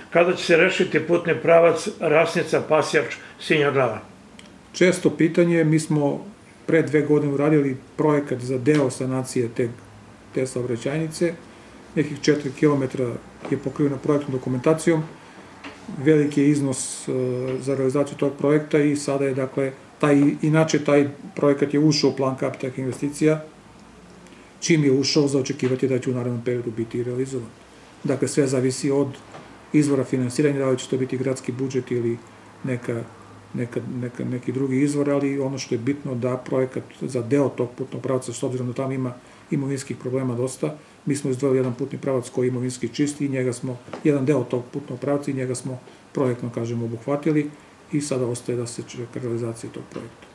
kada će se rešiti putni pravac Rasnica-Pasjač-Sinja-Glava? Često pitanje, mi smo pre 2 godine uradili projekat za deo sanacije te saobraćajnice, nekih 4 km je pokriveno projektnom dokumentacijom, veliki je iznos za realizaciju tog projekta i sada je, dakle, inače taj projekat je ušao u plan kapitalnih investicija, čim je ušao za očekivati da će u narednom periodu biti realizovan. Dakle, sve zavisi od izvora finansiranja, da li će to biti gradski budžet ili neki drugi izvor, ali ono što je bitno da projekat za deo tog putnog pravca, s obzirom da tamo ima imovinskih problema dosta, mi smo izdvojili jedan putni pravac koji je imovinski čist i jedan deo tog putnog pravca i njega smo projektno, kažemo, obuhvatili i sada ostaje da se čeka realizacija tog projekta.